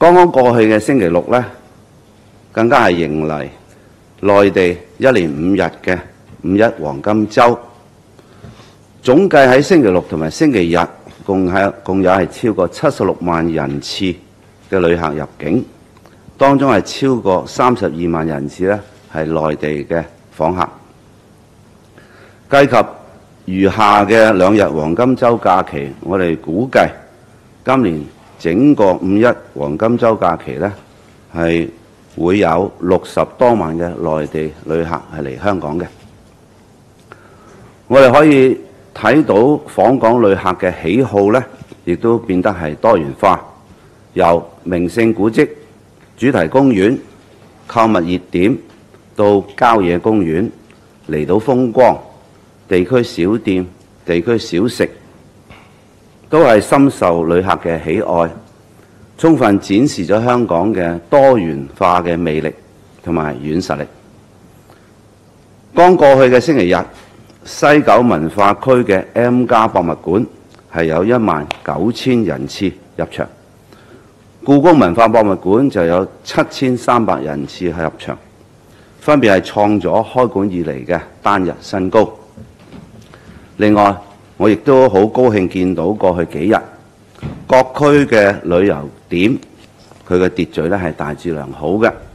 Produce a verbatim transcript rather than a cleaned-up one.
剛剛過去嘅星期六呢，更加係迎嚟內地一連五日嘅五一黃金週。總計喺星期六同埋星期日，共係共有係超過七十六萬人次嘅旅客入境，當中係超過三十二萬人次呢係內地嘅訪客。計及餘下嘅兩日黃金週假期，我哋估計今年整個五一黃金週假期呢，係會有六十多萬嘅內地旅客係嚟香港嘅。我哋可以睇到訪港旅客嘅喜好呢，亦都變得係多元化，由名勝古蹟、主題公園、購物熱點到郊野公園、離島風光、地區小店、地區小食，都係深受旅客嘅喜愛，充分展示咗香港嘅多元化嘅魅力同埋軟實力。剛過去嘅星期日，西九文化區嘅 M+ 博物館係有一萬九千人次入場，故宮文化博物館就有七千三百人次係入場，分別係創咗開館以嚟嘅單日新高。另外，我亦都好高興見到過去幾日各區嘅旅遊點佢嘅秩序咧係大致良好嘅。